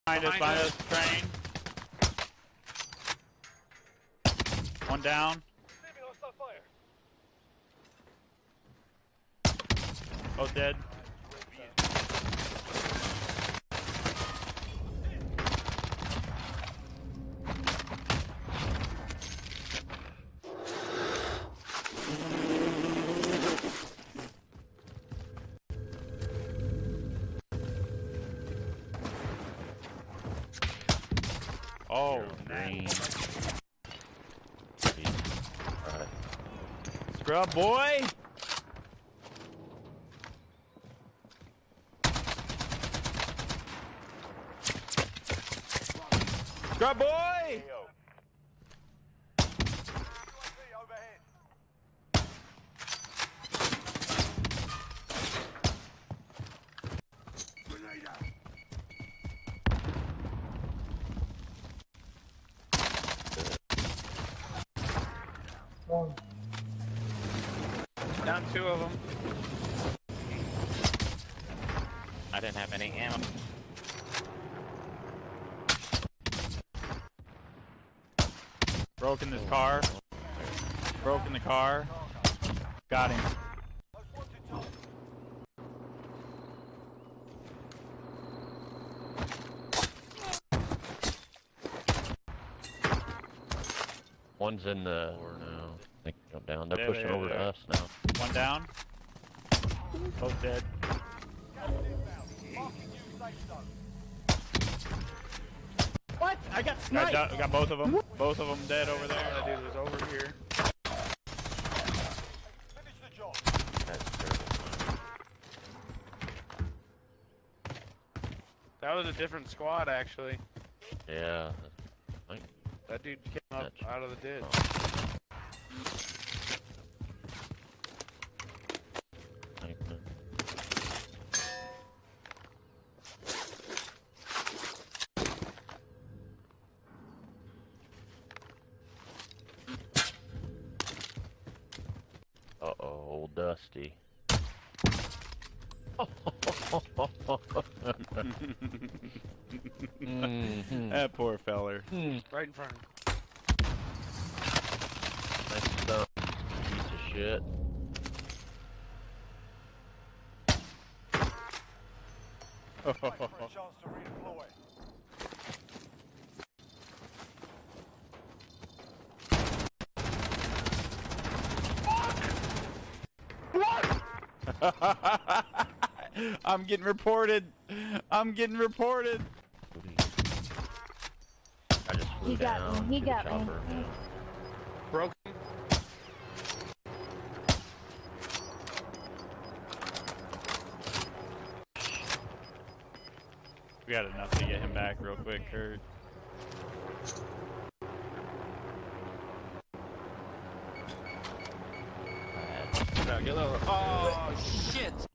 Behind us, train. One down. Both dead. Oh, nice. Alright. Scrub boy! Scrub boy! Down 2 of them. I didn't have any ammo. Broke in this car. Broke in the car. Got him. One's in the door now. I think jump down. They're There, pushing there, over there. to us now. One down. Both dead. What? I got sniped! Got both of them. Both of them dead over there. That dude was over here. That's terrible. That was a different squad, actually. Yeah. That dude came up out of the ditch. Uh-oh, old Dusty. That poor feller. Right in front of him. Nice stuff, piece of shit. I'm getting reported. I'm getting reported. I just flew down. He to got the me. chopper. Yeah. Broken. We got enough to get him back real quick, Kurt. Get lower. Oh, shit!